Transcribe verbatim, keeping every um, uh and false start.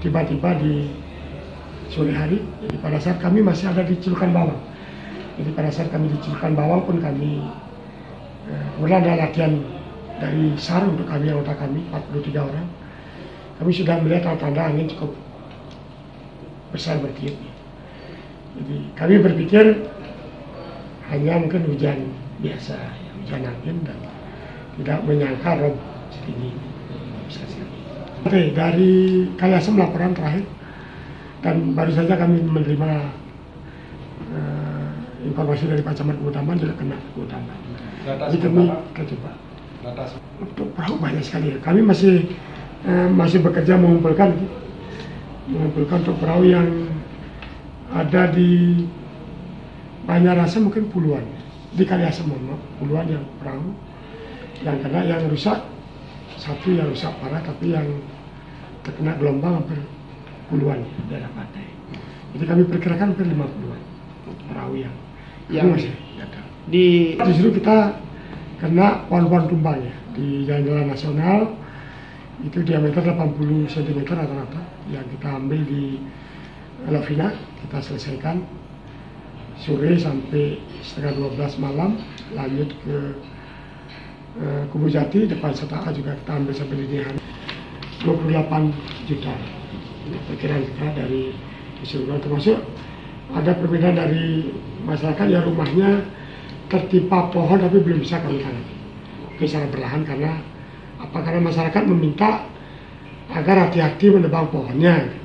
tiba-tiba di sore hari, jadi pada saat kami masih ada di Cilukan Bawang. Jadi pada saat kami di Cilukan Bawang pun kami eh, kemudian ada latihan dari S A R untuk kami, anggota kami empat puluh tiga orang. Kami sudah melihat tanda-tanda angin cukup besar bertiup. Jadi kami berpikir hanya mungkin hujan biasa, hujan angin, dan tidak menyangka rob setinggi besar sekali. Oke, dari Kalasem laporan terakhir, dan baru saja kami menerima uh, informasi dari Pak Camat Keutamaan juga kena keutamaan. Jadi kami coba untuk perahu banyak sekali. Kami masih uh, masih bekerja mengumpulkan mengumpulkan untuk perahu yang ada di Banyarasa, mungkin puluhan, di Kalasem puluhan yang perahu yang kena, yang rusak satu yang rusak parah, tapi yang terkena gelombang hampir puluhan di daerah pantai. Jadi kami perkirakan hampir lima puluhan perahu yang yang masih ada. Di justru kita kena pohon-pohon tumbang ya di jalan-jalan nasional, itu diameter delapan puluh sentimeter rata-rata, yang kita ambil di Lovina, kita selesaikan sore sampai setengah dua belas malam, lanjut ke uh, Kubu Jati, depan Setara juga kita ambil sampai dini hari. Dua puluh delapan juta perkiraan kita dari keseluruhan, termasuk ada perbedaan dari masyarakat yang rumahnya tertimpa pohon tapi belum bisa kami tanami. Oke, secara berlahan, karena apa? Karena masyarakat meminta agar hati-hati menebang pohonnya.